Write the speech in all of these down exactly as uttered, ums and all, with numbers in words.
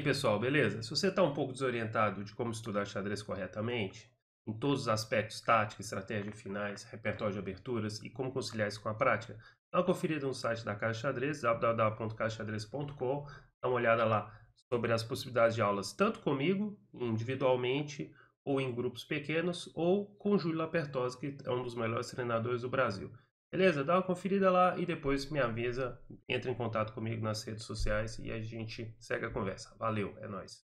pessoal, beleza? Se você está um pouco desorientado de como estudar xadrez corretamente, em todos os aspectos, tática, estratégia, finais, repertório de aberturas e como conciliar isso com a prática, dá uma conferida no site da Casa Xadrez, w w w ponto casa xadrez ponto com, dá uma olhada lá sobre as possibilidades de aulas, tanto comigo, individualmente, ou em grupos pequenos, ou com o Júlio Lapertosa, que é um dos melhores treinadores do Brasil. Beleza? Dá uma conferida lá e depois me avisa, entra em contato comigo nas redes sociais e a gente segue a conversa. Valeu, é nóis.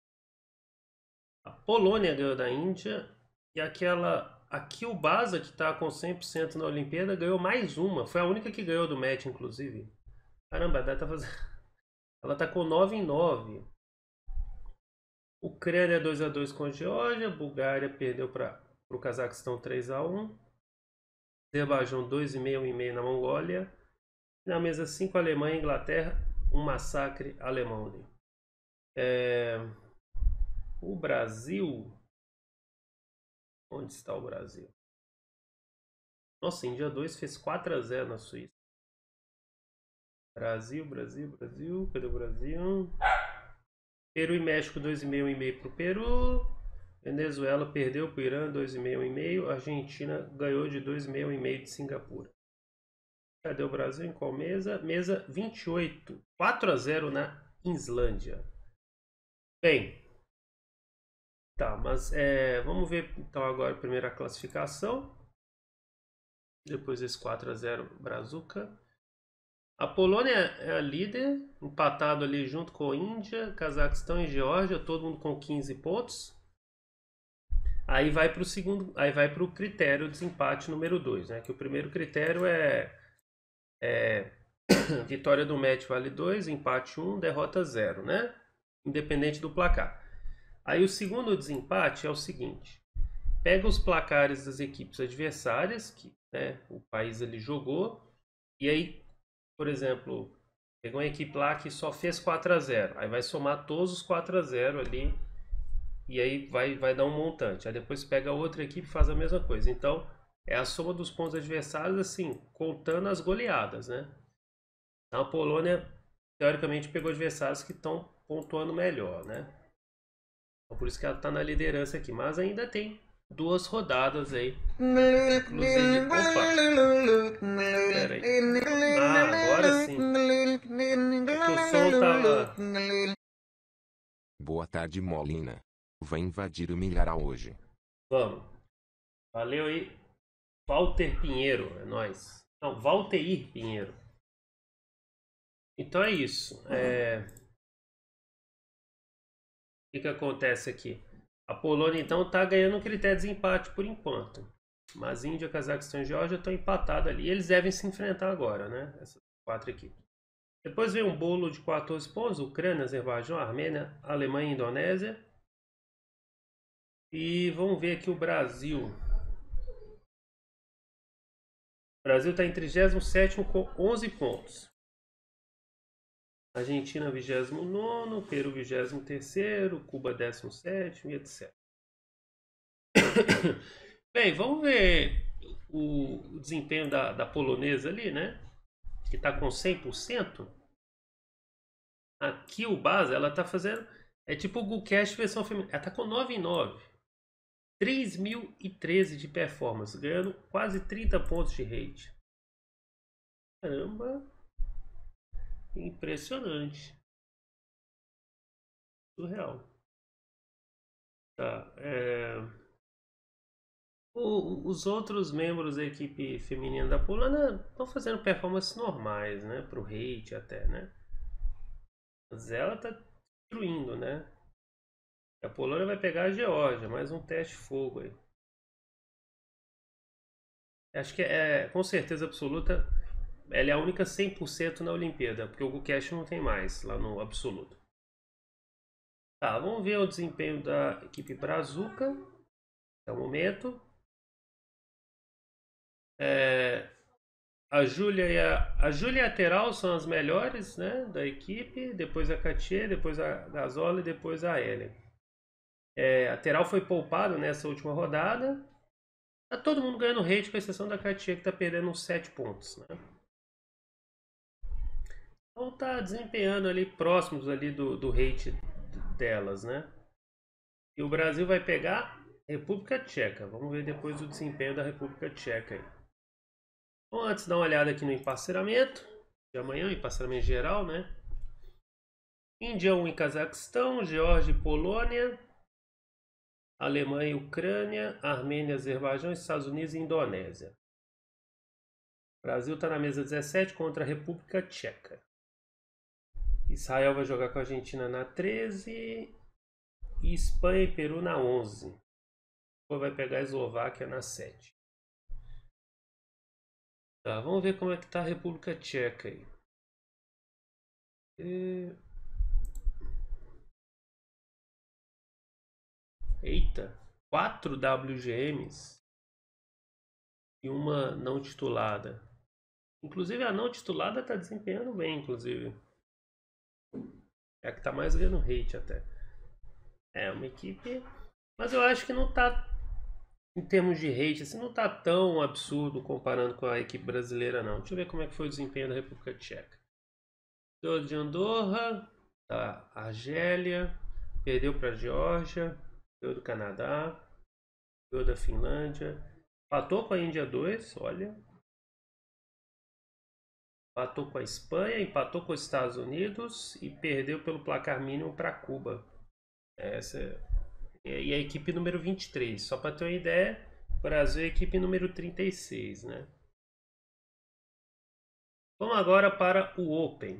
A Polônia ganhou da Índia e aquela. A Kyubasa, que está com cem por cento na Olimpíada, ganhou mais uma. Foi a única que ganhou do match, inclusive. Caramba, ela tá, fazendo... ela tá com nove em nove. Ucrânia dois a dois com a Geórgia. Bulgária perdeu para o Cazaquistão três a um. Azerbaijão dois e meio, um e meio na Mongólia. Na mesa cinco, Alemanha e Inglaterra, um massacre alemão ali. É... O Brasil... Onde está o Brasil? Nossa, Índia dois fez quatro a zero na Suíça. Brasil, Brasil, Brasil. Cadê o Brasil? Peru e México dois e meio, um e meio para o Peru. Venezuela perdeu para o Irã dois e meio, um e meio. Argentina ganhou de dois e meio, um e meio de Singapura. Cadê o Brasil? Em qual mesa? Mesa vinte e oito. quatro a zero na Islândia. Bem. Tá, mas é, vamos ver então agora a primeira classificação. Depois desse quatro a zero Brazuca. A Polônia é a líder, empatado ali junto com a Índia, Cazaquistão e Geórgia, todo mundo com quinze pontos. Aí vai para o segundo, aí vai para o critério de desempate número dois, né? Que o primeiro critério é, é vitória do match vale dois, empate um, derrota zero, né? Independente do placar. Aí o segundo desempate é o seguinte: pega os placares das equipes adversárias que, né, o país ali jogou, e aí, por exemplo, pegou uma equipe lá que só fez quatro a zero, aí vai somar todos os quatro a zero ali e aí vai, vai dar um montante. Aí depois pega outra equipe e faz a mesma coisa. Então é a soma dos pontos adversários, assim, contando as goleadas, né? Então a Polônia teoricamente pegou adversários que estão pontuando melhor, né? Então, por isso que ela está na liderança aqui, mas ainda tem duas rodadas aí. Inclusive, opa, pera aí. Ah, agora sim. É que o som tava... Boa tarde, Molina. Vai invadir o milharal hoje. Vamos. Valeu aí. Walter Pinheiro, é nóis. Não, Valteir Pinheiro. Então é isso. É... O que que acontece aqui? A Polônia então está ganhando um critério de desempate por enquanto. Mas Índia, Cazaquistão e Geórgia estão empatados ali. Eles devem se enfrentar agora, né? Essas quatro equipes. Depois vem um bolo de quatorze pontos. Ucrânia, Azerbaijão, Armênia, Alemanha e Indonésia. E vamos ver aqui o Brasil. O Brasil está em trigésimo sétimo com onze pontos. Argentina vigésimo nono, Peru vigésimo terceiro, Cuba décimo sétimo e etcétera. Bem, vamos ver o, o desempenho da, da polonesa ali, né? Que está com cem por cento. Aqui o base, ela está fazendo... É tipo o Gukesh versão feminina. Ela está com nove em nove. três mil e treze de performance, ganhando quase trinta pontos de rate. Caramba! Impressionante. Surreal. Tá, é... o, os outros membros da equipe feminina da Polônia estão fazendo performances normais, né? Pro rate até, né? Mas ela tá destruindo, né? A Polônia vai pegar a Geórgia, mais um teste fogo aí. Acho que é, com certeza absoluta, ela é a única cem por cento na Olimpíada, porque o Gukesh não tem mais lá no absoluto. Tá, vamos ver o desempenho da equipe Brazuca até o momento. É, a Júlia e a, a Júlia e a Teral são as melhores, né, da equipe. Depois a Katia, depois a Gazola e depois a Ellen. É, a Teral foi poupada nessa última rodada. Tá todo mundo ganhando rate, com exceção da Katia, que tá perdendo uns sete pontos, né? Então tá desempenhando ali próximos ali do, do rate delas, né? E o Brasil vai pegar República Tcheca. Vamos ver depois o desempenho da República Tcheca aí. Bom, antes dar uma olhada aqui no emparceramento de amanhã, emparceramento geral, né? Índia um e Cazaquistão, Geórgia e Polônia, Alemanha e Ucrânia, Armênia, Azerbaijão, Estados Unidos e Indonésia. O Brasil está na mesa dezessete contra a República Tcheca. Israel vai jogar com a Argentina na treze e Espanha e Peru na onze. Ou vai pegar a Eslováquia na sete. Tá, vamos ver como é que tá a República Tcheca aí. E... Eita, quatro W G Ms e uma não titulada. Inclusive a não titulada tá desempenhando bem, inclusive. É a que tá mais ganhando hate até. É uma equipe, mas eu acho que não tá, em termos de hate, assim, não tá tão absurdo comparando com a equipe brasileira não. Deixa eu ver como é que foi o desempenho da República Tcheca. Ganhou de Andorra, da Argélia, perdeu para a Geórgia, ganhou do Canadá, ganhou da Finlândia, empatou com a Índia dois, olha. Empatou com a Espanha, empatou com os Estados Unidos e perdeu pelo placar mínimo para Cuba. Essa é a equipe número vinte e três. Só para ter uma ideia, o Brasil é a equipe número trinta e seis, né? Vamos agora para o Open.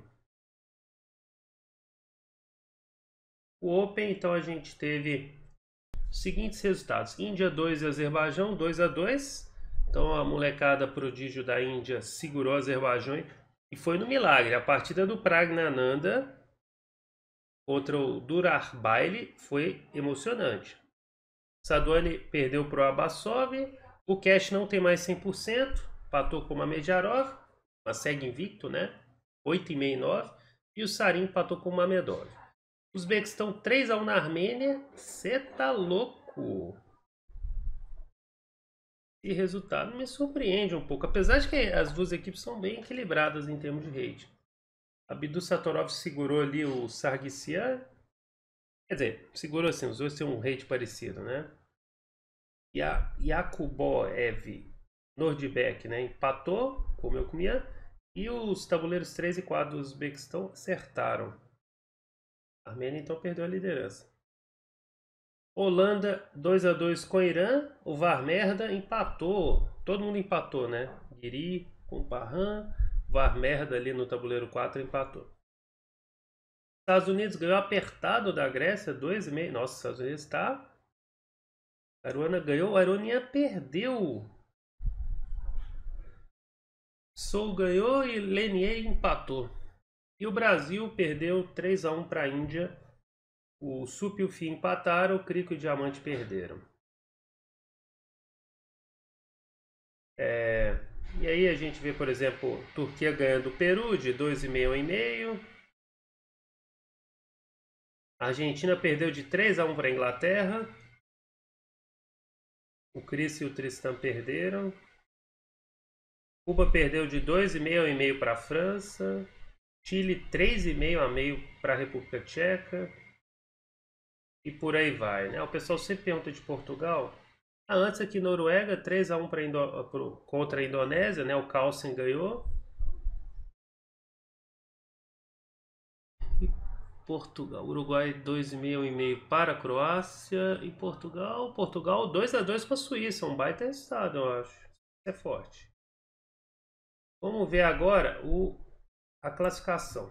O Open, então a gente teve os seguintes resultados. Índia dois e Azerbaijão dois a dois. Então a molecada prodígio da Índia segurou o Azerbaijão e foi no milagre. A partida do Pragnananda contra o Durarbaili foi emocionante. Saduani perdeu para o Abbasov. O Cash não tem mais cem por cento. Empatou com o Mamedjarov, mas segue invicto, né? oito e meio e nove. E o Sarin empatou com o Mamedov. Os Uzbequistão três a um na Armênia. Cê tá louco! E resultado me surpreende um pouco. Apesar de que as duas equipes são bem equilibradas em termos de rate. Abdul Satorov segurou ali o Sargsyan. Quer dizer, segurou assim, os dois têm um rate parecido, né? E a Yakuboev Nordbeck, né, empatou com o Melkumian. E os tabuleiros três e quatro do Uzbequistão acertaram. A Armênia então perdeu a liderança. Holanda dois a dois com o Irã. O Varmerda empatou. Todo mundo empatou, né? Guiri com o Parran. Varmerda ali no tabuleiro quatro empatou. Estados Unidos ganhou apertado da Grécia, dois e meio. Nossa, os Estados Unidos está... Aruana ganhou, a Aruaninha perdeu. Seoul ganhou e Lenier empatou. E o Brasil perdeu três a um para a Índia. O Sup e o Fi empataram, o Crico e o Diamante perderam. É... E aí a gente vê, por exemplo, Turquia ganhando o Peru de dois e meio a um e meio. A Argentina perdeu de três a um para a Inglaterra. O Chris e o Tristan perderam. Cuba perdeu de dois e meio a um e meio para a França. Chile três e meio a meio para a República Tcheca. E por aí vai, né? O pessoal sempre pergunta de Portugal. Ah, antes aqui Noruega, três a um pra Indo... pro... contra a Indonésia, né? O Carlsen ganhou. E Portugal, Uruguai dois e meio a um e meio para a Croácia. E Portugal, Portugal dois a dois com a Suíça. Um baita resultado, eu acho. É forte. Vamos ver agora o... a classificação.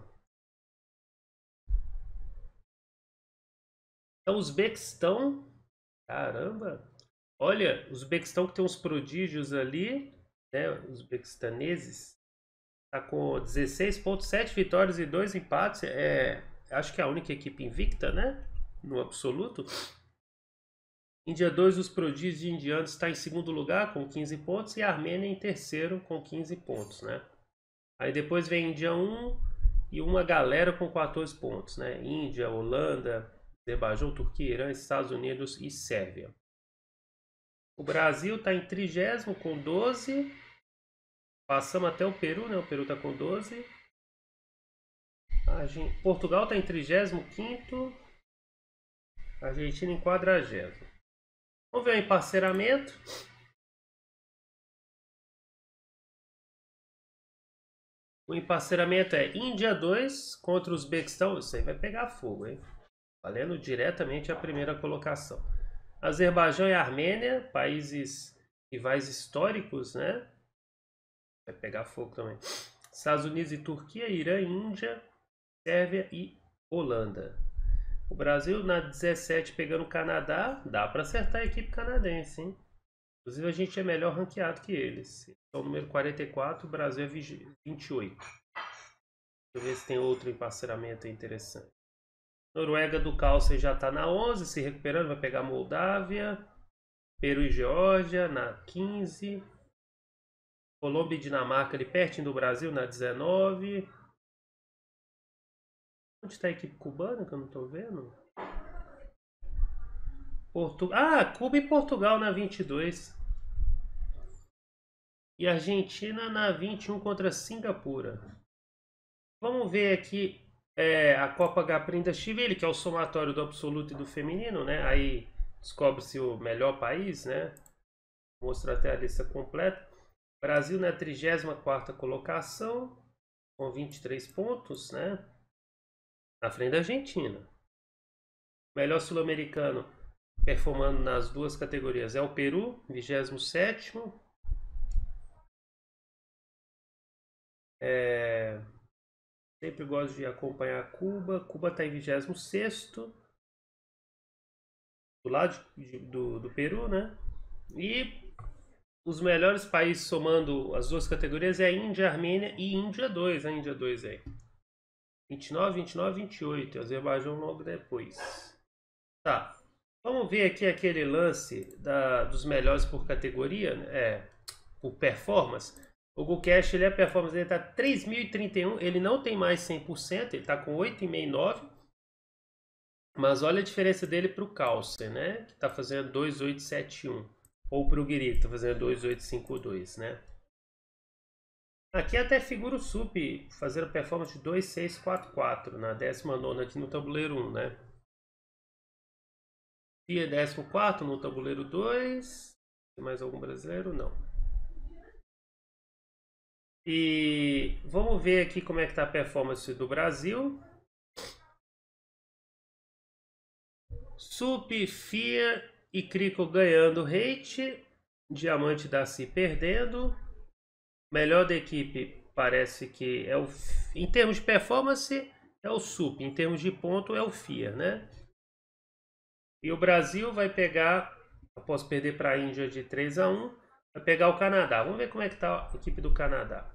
Então, os Uzbequistão, caramba, olha, os Uzbequistão que tem uns prodígios ali, né, os uzbequistaneses, tá com dezesseis pontos, sete vitórias e dois empates, é, acho que é a única equipe invicta, né, no absoluto. Índia dois, os prodígios indianos, está em segundo lugar com quinze pontos e a Armênia em terceiro com quinze pontos, né. Aí depois vem Índia um e uma galera com quatorze pontos, né, Índia, Holanda, Azerbaijão, Turquia, Irã, Estados Unidos e Sérvia. O Brasil está em trigésimo com doze. Passamos até o Peru, né? O Peru está com doze. A gente... Portugal está em trigésimo quinto. Argentina em quadragésimo. Vamos ver o emparceramento. O emparceramento é Índia dois contra o Uzbequistão. Isso aí vai pegar fogo, hein? Valendo diretamente a primeira colocação. Azerbaijão e Armênia, países rivais históricos, né? Vai pegar fogo também. Estados Unidos e Turquia, Irã, Índia, Sérvia e Holanda. O Brasil na dezessete pegando o Canadá. Dá para acertar a equipe canadense, hein? Inclusive a gente é melhor ranqueado que eles. Então, número quarenta e quatro, o Brasil é vinte e oito. Deixa eu ver se tem outro emparceramento interessante. Noruega do Cálcio já está na onze, se recuperando, vai pegar Moldávia. Peru e Geórgia na quinze. Colômbia e Dinamarca ali pertinho do Brasil na dezenove. Onde está a equipe cubana que eu não estou vendo? Portu... Ah, Cuba e Portugal na vinte e dois. E Argentina na vinte e um contra Singapura. Vamos ver aqui é, a Copa Gaprindaschivili, que é o somatório do absoluto e do feminino, né? Aí descobre-se o melhor país, né? Mostra até a lista completa. Brasil na trigésima quarta colocação, com vinte e três pontos, né? Na frente da Argentina. Melhor sul-americano performando nas duas categorias é o Peru, vigésimo sétimo. É... Sempre gosto de acompanhar Cuba. Cuba está em vigésimo sexto. Do lado de, do, do Peru, né? E os melhores países somando as duas categorias é a Índia, a Armênia e Índia dois. A Índia dois aí. vinte e nove, vinte e nove, vinte e oito. Azerbaijão logo depois. Tá. Vamos ver aqui aquele lance da, dos melhores por categoria, é, por performance. O GoCash, ele, a performance dele está três mil e trinta e um, ele não tem mais cem por cento, ele está com oito vírgula sessenta e nove. Mas olha a diferença dele para o Calcer, né? Que está fazendo dois mil oitocentos e setenta e um. Ou para o Guiri, que está fazendo dois mil oitocentos e cinquenta e dois, né? Aqui até figura o Sup fazendo performance de dois mil seiscentos e quarenta e quatro na décima nona aqui no tabuleiro um, né? Fia décimo quarto no tabuleiro dois. Tem mais algum brasileiro? Não. E vamos ver aqui como é que está a performance do Brasil. Sup, Fia e Crico ganhando rate. Diamante da Si perdendo. Melhor da equipe parece que é o... Em termos de performance é o Sup. Em termos de ponto é o Fia, né? E o Brasil vai pegar... Após perder para a Índia de três a um. Vai pegar o Canadá. Vamos ver como é que está a equipe do Canadá.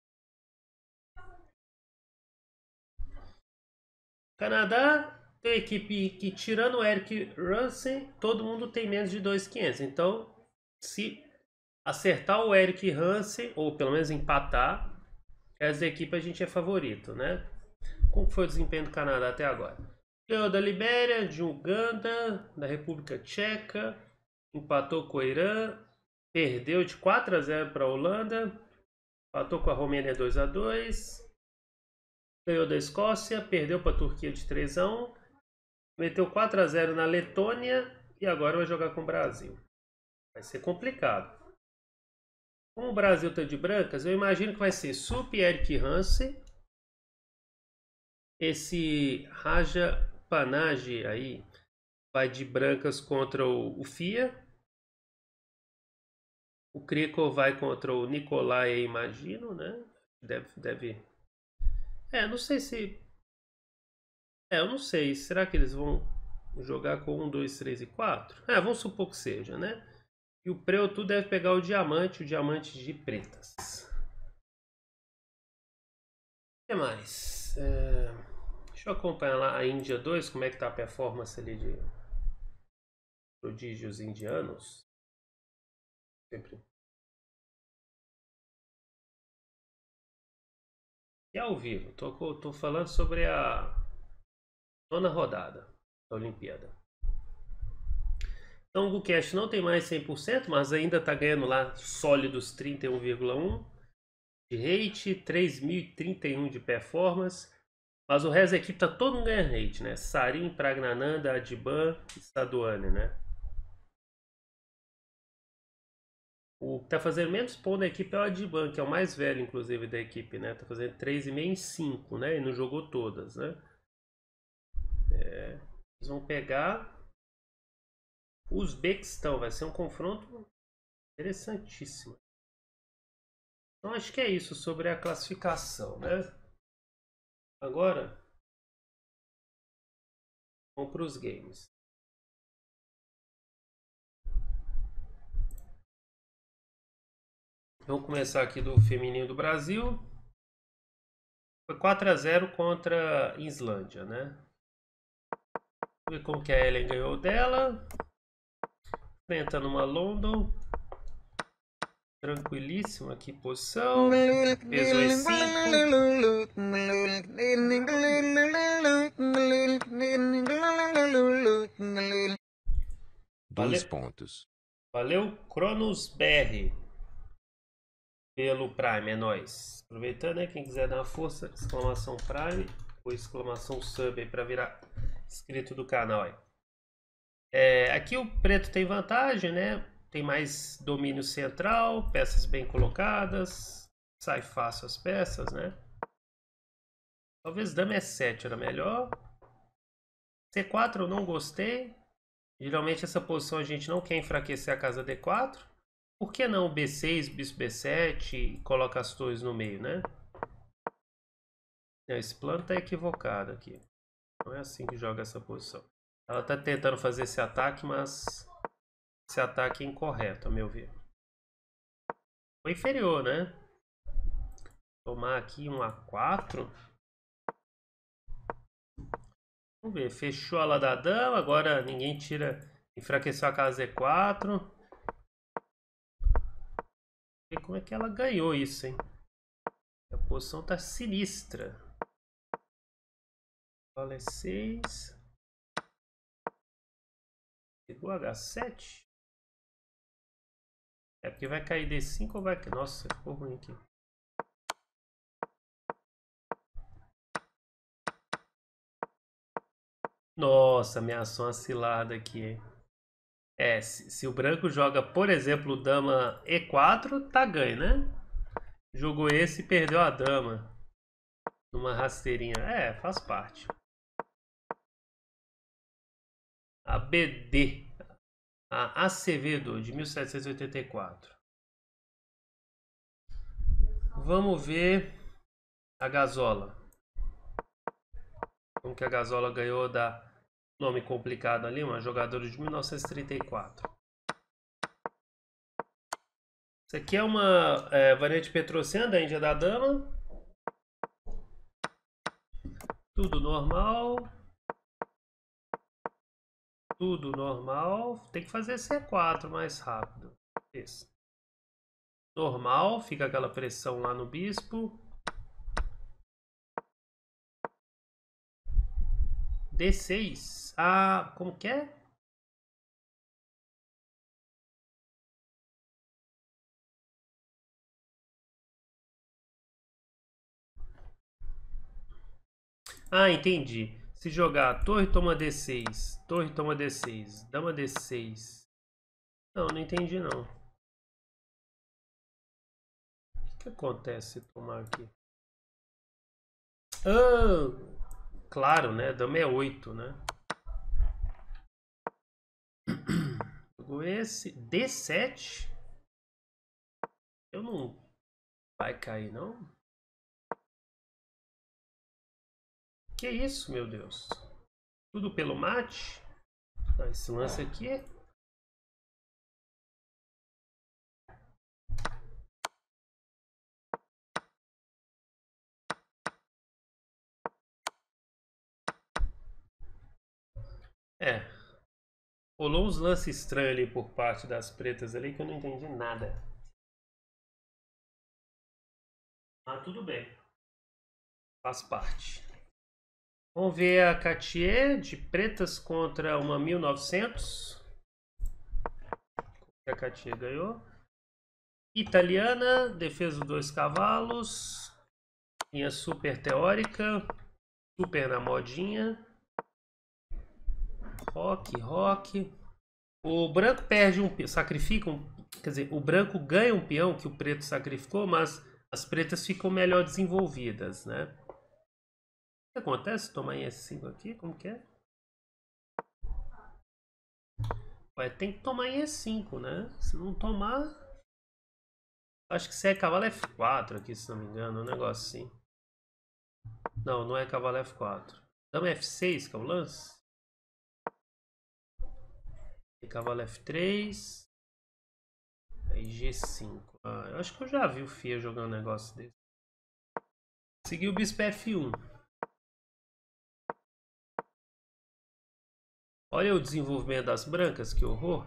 Canadá tem equipe que, tirando o Eric Hansen, todo mundo tem menos de dois mil e quinhentos. Então, se acertar o Eric Hansen, ou pelo menos empatar, essa equipe a gente é favorito, né? Como foi o desempenho do Canadá até agora? Ganhou da Libéria, de Uganda, da República Tcheca, empatou com o Irã, perdeu de quatro a zero para a Holanda, empatou com a Romênia dois a dois, ganhou da Escócia, perdeu para a Turquia de três a um, meteu quatro a zero na Letônia e agora vai jogar com o Brasil. Vai ser complicado. Como o Brasil está de brancas, eu imagino que vai ser Sup, Eric Hansen, esse Raja Panache aí vai de brancas contra o, o Fia. O Crico vai contra o Nicolai, imagino, né? Deve, deve... É, não sei se... É, eu não sei. Será que eles vão jogar com um, dois, três e quatro? É, vamos supor que seja, né? E o Preutu deve pegar o diamante, o diamante de pretas. O que mais? É... Deixa eu acompanhar lá a Índia dois, como é que tá a performance ali de prodígios indianos. Sempre. E ao vivo, tô, tô falando sobre a nona rodada da Olimpíada. Então o GoCash não tem mais cem por cento, mas ainda está ganhando lá sólidos trinta e um vírgula um de rate, três mil e trinta e um de performance. Mas o resto da equipe tá todo mundo ganhando rate, né? Sarin, Pragnananda, Adiban e Saduane, né? O que tá fazendo menos ponto da equipe é o Adiban, que é o mais velho, inclusive, da equipe, né? Tá fazendo três vírgula cinco em cinco, né? E não jogou todas, né? É, eles vão pegar o Uzbequistão. Vai ser um confronto interessantíssimo. Então acho que é isso sobre a classificação, né? Agora, vamos para os games. Vamos começar aqui do feminino do Brasil. Foi quatro a zero contra a Islândia, né? Vamos ver como que a Ellen ganhou dela. Enfrentando uma London. Tranquilíssima aqui, posição. Peso E cinco. Dois Valeu. pontos. Valeu, Cronos B R. Pelo Prime, é nóis. Aproveitando, né? Quem quiser dar uma força, exclamação Prime ou exclamação Sub aí pra virar inscrito do canal aí. É, aqui o preto tem vantagem, né? Tem mais domínio central, peças bem colocadas, sai fácil as peças, né? Talvez dama E sete era melhor. C quatro eu não gostei. Geralmente essa posição a gente não quer enfraquecer a casa D quatro. Por que não B seis, bispo B sete e coloca as torres no meio, né? Não, esse plano tá equivocado aqui. Não é assim que joga essa posição. Ela tá tentando fazer esse ataque, mas esse ataque é incorreto, a meu ver. Foi inferior, né? Tomar aqui um A quatro. Vamos ver, fechou a ala da dama, agora ninguém tira, enfraqueceu a casa E quatro. E como é que ela ganhou isso, hein? A posição tá sinistra. Bola é seis. Pegou H sete. É porque vai cair D cinco ou vai... Nossa, ficou ruim aqui. Nossa, ameaçou uma cilada aqui. É, se, se o branco joga, por exemplo, dama E quatro, tá ganho, né? Jogou esse e perdeu a dama. Numa rasteirinha. É, faz parte. A B D. A Acevedo, de mil setecentos e oitenta e quatro. Vamos ver a Gazola. Como que a Gazola ganhou da... Nome complicado ali, uma jogadora de mil novecentos e trinta e quatro. Isso aqui é uma é, variante Petrociana da Índia da Dama. Tudo normal. Tudo normal. Tem que fazer C quatro mais rápido. Esse. Normal, fica aquela pressão lá no bispo. D seis. Ah, como que é? Ah, entendi. Se jogar torre toma D seis, torre toma D seis, dama D seis. Não, não entendi não. O que acontece se tomar aqui? Ah, claro, né? Dama é oito, né? Jogou esse. D sete. Eu não... Vai cair, não? Que isso, meu Deus? Tudo pelo mate? Ah, esse lance aqui é... É. Rolou uns lances estranhos ali por parte das pretas ali que eu não entendi nada. Ah, tudo bem. Faz parte. Vamos ver a Cartier de pretas contra uma mil e novecentos. A Cartier ganhou. Italiana, defesa dos dois cavalos. Linha super teórica. Super na modinha. Rock, rock. O branco perde um, sacrifica um, quer dizer, o branco ganha um peão que o preto sacrificou, mas as pretas ficam melhor desenvolvidas, né? O que acontece se tomar em S cinco aqui? Como que é? Ué, tem que tomar em S cinco, né? Se não tomar... Acho que se é cavalo F quatro aqui, se não me engano, um negócio assim. Não, não é cavalo F quatro. Dama F seis, que é o lance. E cavalo F três. Aí G cinco. Ah, eu acho que eu já vi o Fia jogando um negócio desse. Seguiu o bispo F um. Olha o desenvolvimento das brancas, que horror.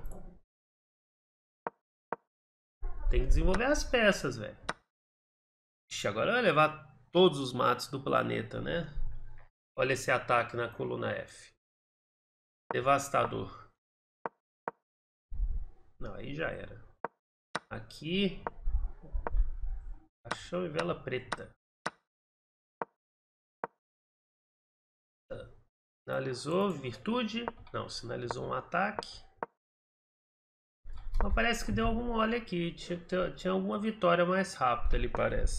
Tem que desenvolver as peças, velho. Ixi, agora vai levar todos os matos do planeta, né? Olha esse ataque na coluna F. Devastador. Não, aí já era. Aqui. Caixão e vela preta. Sinalizou virtude. Não, sinalizou um ataque. Mas parece que deu algum mole aqui. Tinha, tinha alguma vitória mais rápida ali, parece.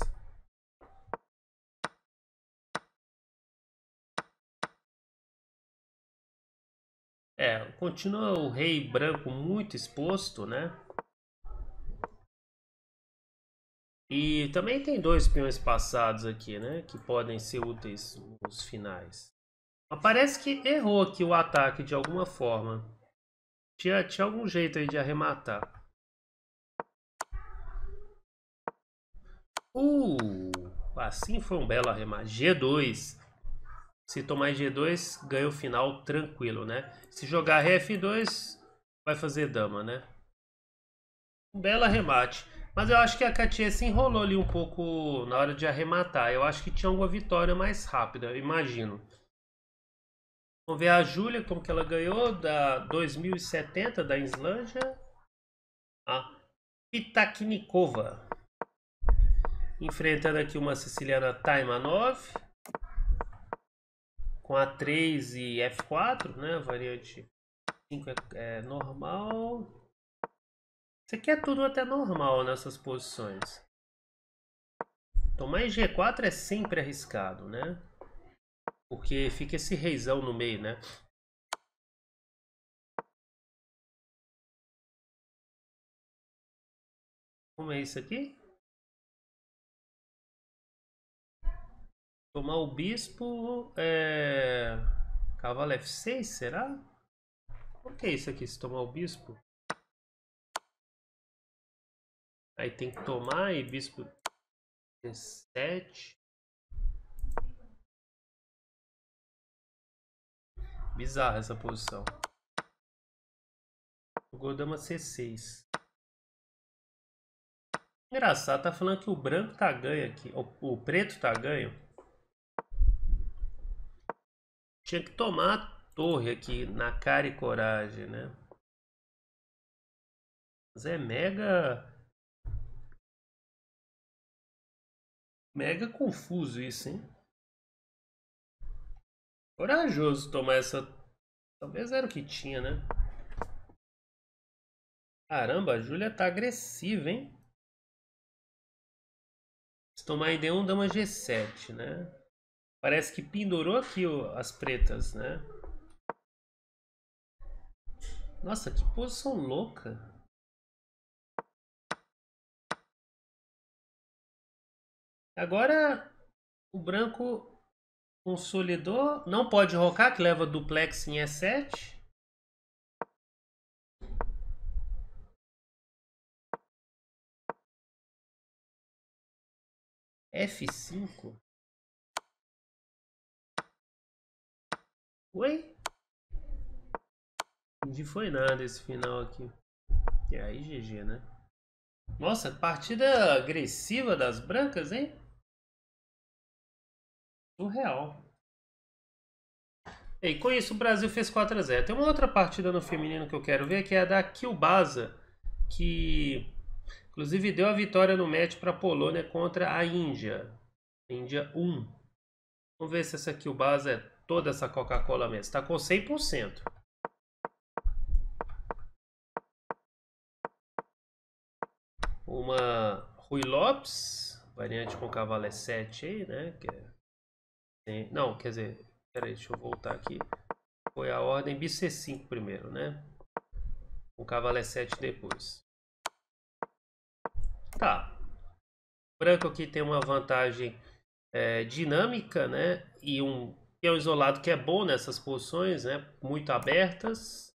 É, continua o rei branco muito exposto, né? E também tem dois peões passados aqui, né? Que podem ser úteis nos finais. Mas parece que errou aqui o ataque de alguma forma. Tinha, tinha algum jeito aí de arrematar. Uh, assim foi um belo arremate. G dois. Se tomar G dois, ganha o final tranquilo, né? Se jogar Ré F dois, vai fazer dama, né? Um belo arremate. Mas eu acho que a Katia se enrolou ali um pouco na hora de arrematar. Eu acho que tinha alguma vitória mais rápida, eu imagino. Vamos ver a Júlia, como que ela ganhou da dois mil e setenta da Islândia. A Pitaknikova. Enfrentando aqui uma siciliana Taimanov. Com A três e F quatro, né? Variante cinco é, é normal. Isso aqui é tudo até normal nessas posições. Tomar em G quatro é sempre arriscado, né? Porque fica esse reizão no meio, né? Como é isso aqui? Tomar o bispo é... Cavalo F seis, será? O que é isso aqui, se tomar o bispo? Aí tem que tomar e bispo C sete. Bizarra essa posição. Jogou dama C seis. Engraçado, tá falando que o branco tá ganho aqui. O, o preto tá ganho. Tinha que tomar a torre aqui na cara e coragem, né? Mas é mega... Mega confuso isso, hein? Corajoso tomar essa... Talvez era o que tinha, né? Caramba, a Júlia tá agressiva, hein? Se tomar em D um, dama G sete, né? Parece que pendurou aqui ó, as pretas, né? Nossa, que posição louca. Agora o branco consolidou. Não pode rocar, que leva duplex em E sete. F cinco. Oi? Não foi nada esse final aqui. E aí, G G, né? Nossa, partida agressiva das brancas, hein? Surreal. E com isso o Brasil fez quatro a zero. Tem uma outra partida no feminino que eu quero ver, que é a da Kilbasa, que inclusive deu a vitória no match para a Polônia contra a Índia. Índia um. Vamos ver se essa aqui, o base é toda essa Coca-Cola mesmo. Está com cem por cento. Uma Rui Lopes, variante com cavalo é sete aí, né? Que é... Não, quer dizer, peraí, deixa eu voltar aqui. Foi a ordem B C cinco primeiro, né? O cavalo é sete depois. Tá. O branco aqui tem uma vantagem é, dinâmica, né? E um peão isolado que é bom nessas posições, né? Muito abertas.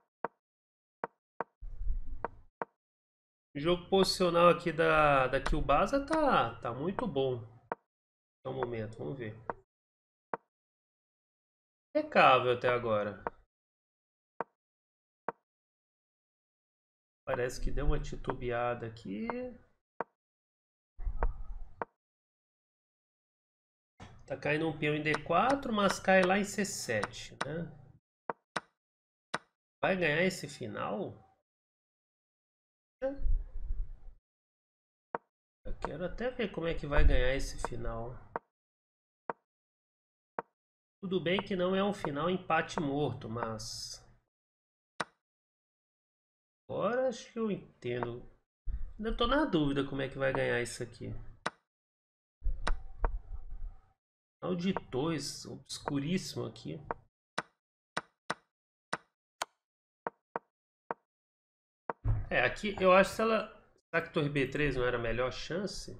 O jogo posicional aqui da, da Kyubasa tá, tá muito bom. Até o momento, vamos ver. Impecável até agora. Parece que deu uma titubeada aqui. Tá caindo um peão em D quatro, mas cai lá em C sete, né? Vai ganhar esse final? Eu quero até ver como é que vai ganhar esse final. Tudo bem que não é um final empate morto, mas... Agora acho que eu entendo. Ainda tô na dúvida como é que vai ganhar isso aqui. Final de dois, obscuríssimo aqui. É, aqui eu acho que se ela... Será que torre B três não era a melhor chance?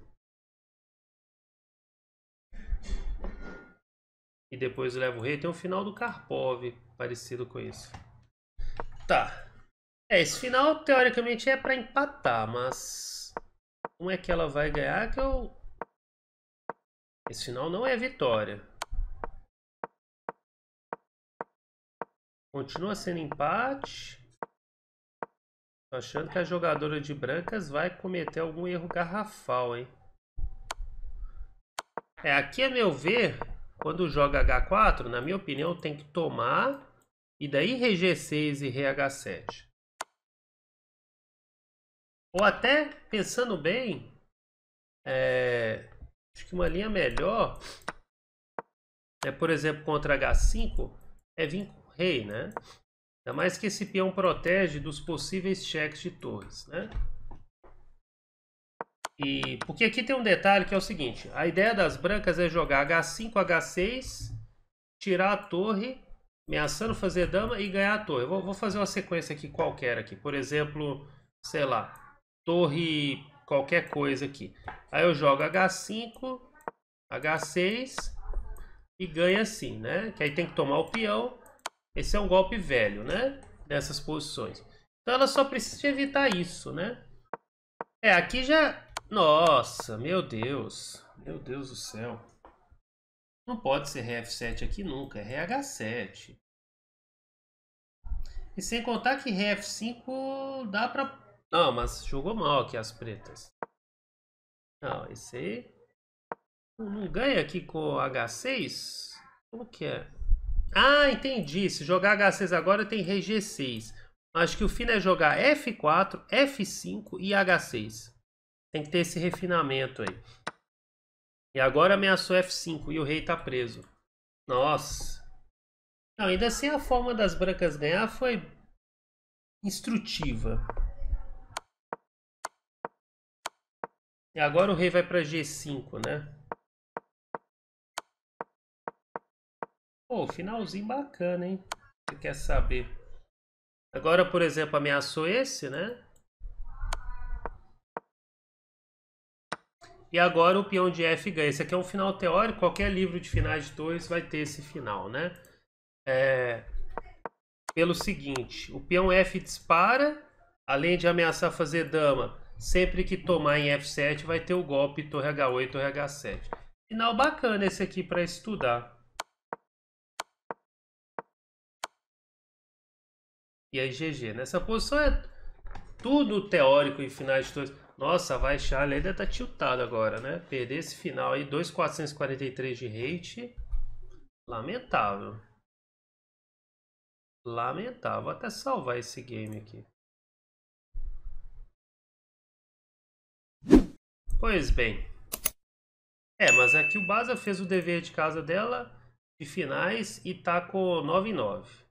E depois leva o rei. Tem o final do Karpov, parecido com isso. Tá. É, esse final teoricamente é pra empatar, mas... Como é que ela vai ganhar que eu... Esse final não é vitória. Continua sendo empate. Tô achando que a jogadora de brancas vai cometer algum erro garrafal, hein? É, aqui a meu ver, quando joga H quatro, na minha opinião, tem que tomar e daí rei G seis e rei H sete. Ou até, pensando bem, é, acho que uma linha melhor é, por exemplo, contra H cinco, é vir com o rei, né? Ainda mais que esse peão protege dos possíveis cheques de torres, né? E porque aqui tem um detalhe que é o seguinte: a ideia das brancas é jogar H cinco, H seis, tirar a torre, ameaçando fazer dama e ganhar a torre. Eu vou, vou fazer uma sequência aqui qualquer aqui. Por exemplo, sei lá, torre qualquer coisa aqui. Aí eu jogo H cinco, H seis e ganha assim, né? Que aí tem que tomar o peão. Esse é um golpe velho, né? Nessas posições. Então ela só precisa evitar isso, né? É, aqui já... Nossa, meu Deus. Meu Deus do céu. Não pode ser rei F sete aqui nunca. É rei H sete. E sem contar que rei F cinco dá pra... Não, mas jogou mal aqui as pretas. Não, esse aí... Não ganha aqui com H seis? Como que é? Ah, entendi. Se jogar H seis agora tem rei G seis. Acho que o fino é jogar F quatro, F cinco e H seis. Tem que ter esse refinamento aí. E agora ameaçou F cinco e o rei tá preso. Nossa. Não, ainda assim a forma das brancas ganhar foi instrutiva. E agora o rei vai para G cinco, né? Pô, finalzinho bacana, hein? Você quer saber? Agora, por exemplo, ameaçou esse, né? E agora o peão de F ganha. Esse aqui é um final teórico. Qualquer livro de finais de torres vai ter esse final, né? É... Pelo seguinte, o peão F dispara, além de ameaçar fazer dama, sempre que tomar em F sete vai ter o golpe torre H oito, torre H sete. Final bacana esse aqui para estudar. E aí G G. Nessa posição é tudo teórico em finais de torres. Nossa, vai Charlie ainda tá tiltado agora, né? Perder esse final aí, dois mil quatrocentos e quarenta e três de rate. Lamentável. Lamentável. Vou até salvar esse game aqui. Pois bem. É, mas aqui o Barça fez o dever de casa dela de finais e tá com nove e nove.